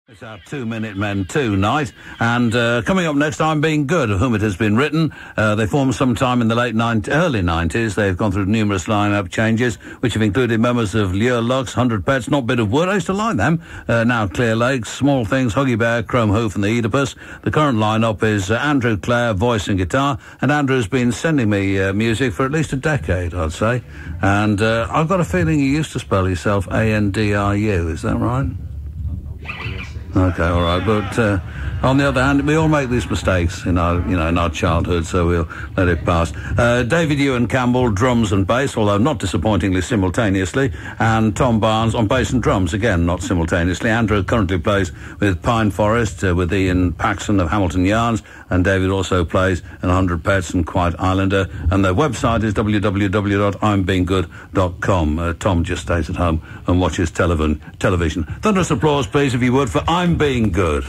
It's our 2-Minute Men tonight, and coming up next, I'm Being Good, of whom it has been written. They formed sometime in the early 90s. They've gone through numerous line-up changes, which have included members of Lure Lux, 100 Pets, Not Bit of Wood. I used to like them. Now Clear Lakes, Small Things, Huggy Bear, Chrome Hoof and the Oedipus. The current line-up is Andrew Clare, voice and guitar, and Andrew's been sending me music for at least a decade, I'd say. And I've got a feeling you used to spell yourself Andru, is that right? Okay, all right, but on the other hand, we all make these mistakes in our childhood, so we'll let it pass. David Ewan Campbell, drums and bass, although not disappointingly simultaneously, and Tom Barnes on bass and drums, again not simultaneously. Andrew currently plays with Pine Forest, with Ian Paxson of Hamilton Yarns, and David also plays in 100 Pets and Quiet Islander, and their website is www.imbeingood.com. Tom just stays at home and watches television. Thunderous applause, please, if you would, for I'm Being Good.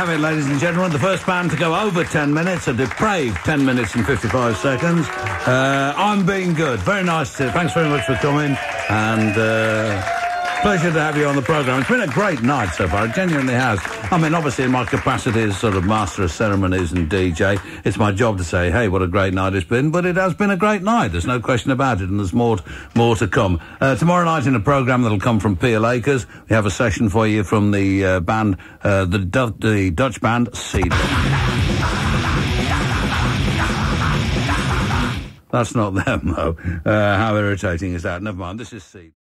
have it, ladies and gentlemen. The first band to go over 10 minutes, a depraved 10 minutes and 55 seconds. I'm Being Good. Very nice to... Thanks very much for coming, and pleasure to have you on the programme. It's been a great night so far. It genuinely has. I mean, obviously, in my capacity as sort of master of ceremonies and DJ, it's my job to say, hey, what a great night it's been. But it has been a great night. There's no question about it, and there's more to come. Tomorrow night in a programme that'll come from Peel Acres, we have a session for you from the band, the Dutch band Seed. That's not them, though. How irritating is that? Never mind. This is Seed.